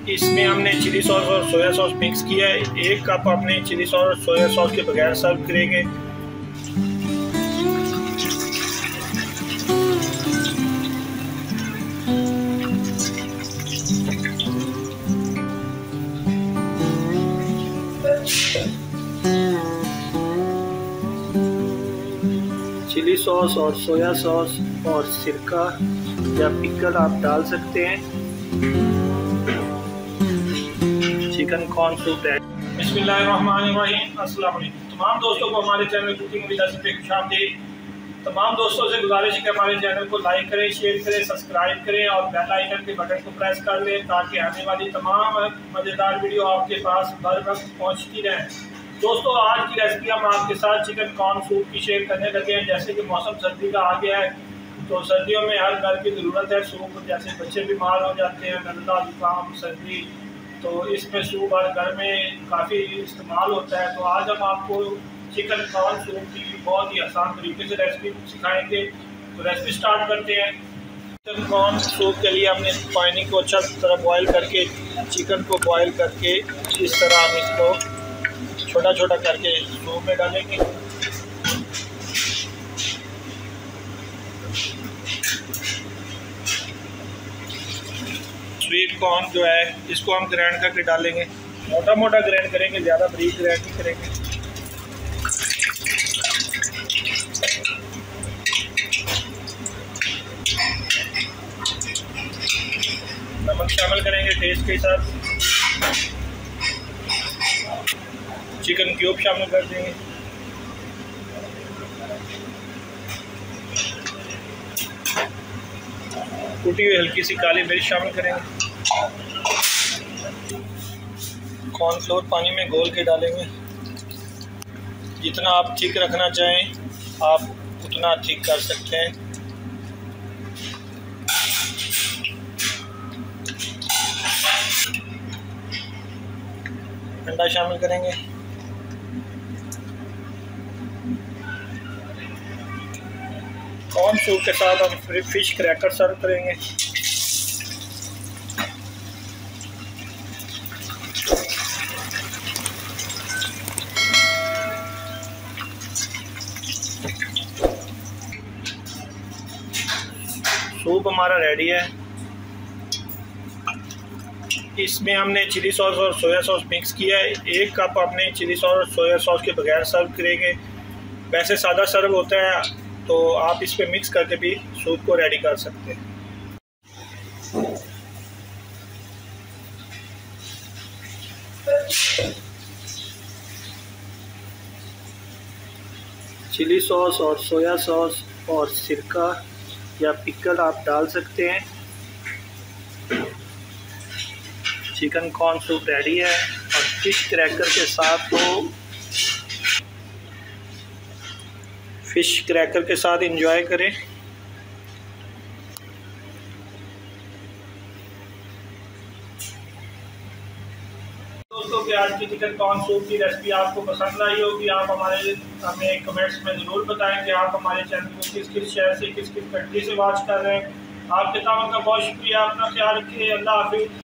इसमें हमने chilli sauce और सोया सॉस मिक्स किया है। 1 कप हमने चिली सॉस और सोया सॉस के बगैर सर्व करेंगे। चिली सॉस और सोया सॉस और सिरका या पिकल आप डाल सकते हैं। चिकन कॉर्न सूप है। बिस्मिल्लाहिर्रहमानिर्रहीम। अस्सलाम वालेकुम तमाम दोस्तों को हमारे चैनल कुकिंग विद पे खुशामदीद। तमाम दोस्तों से गुजारिश है कि हमारे चैनल को लाइक करें, शेयर करें, सब्सक्राइब करें और बेल आइकन के बटन को प्रेस कर लें ताकि आने वाली तमाम मज़ेदार वीडियो आपके पास हर वक्त पहुँचती रहें। दोस्तों, आज की रेसिपी हम आपके साथ चिकन कॉर्न सूप की शेयर करने लगे हैं। जैसे कि मौसम सर्दी का आ गया है तो सर्दियों में हर घर की ज़रूरत है सूप। जैसे बच्चे बीमार हो जाते हैं, नज़ला जुकाम सर्दी, तो इसमें सूप हर घर में काफ़ी इस्तेमाल होता है। तो आज हम आपको चिकन कॉर्न सूप की बहुत ही आसान तरीके से रेसिपी सिखाएंगे। तो रेसिपी स्टार्ट करते हैं। चिकन कॉर्न सूप के लिए हमने पानी को अच्छा तरह बॉयल करके चिकन को बॉयल करके इस तरह हम इसको छोटा छोटा करके सूप में डालेंगे। स्वीट कॉर्न जो है इसको हम ग्राइंड करके डालेंगे। मोटा मोटा ग्राइंड करेंगे, ज़्यादा बारीक ग्राइंड नहीं करेंगे। नमक शामिल करेंगे टेस्ट के हिसाब। चिकन क्यूब शामिल कर देंगे। कुटी हुई हल्की सी काली मिर्च शामिल करेंगे। कॉर्नफ्लोर पानी में घोल के डालेंगे। जितना आप थिक रखना चाहें आप उतना थिक कर सकते हैं। अंडा शामिल करेंगे। कॉर्न सूप के साथ हम फिश क्रैकर सर्व करेंगे। सूप हमारा रेडी है। इसमें हमने चिली सॉस और सोया सॉस मिक्स किया है। 1 कप हमने चिली सॉस और सोया सॉस के बगैर सर्व करेंगे। वैसे सादा सर्व होता है तो आप इस पे मिक्स करके भी सूप को रेडी कर सकते हैं। चिली सॉस और सोया सॉस और सिरका या पिकल आप डाल सकते हैं। चिकन कॉर्न सूप रेडी है और फिश क्रैकर के साथ फिश क्रैकर के साथ एंजॉय करें। दोस्तों, कि आज की चिकन कॉर्न सूप की रेसिपी आपको पसंद आई होगी। आप हमें कमेंट्स में ज़रूर बताएं कि आप हमारे चैनल को किस किस शहर से, किस किस कंट्री से वॉच कर रहे हैं। आपके तावन का बहुत शुक्रिया। अपना ख्याल रखिए। अल्लाह हाफिज़।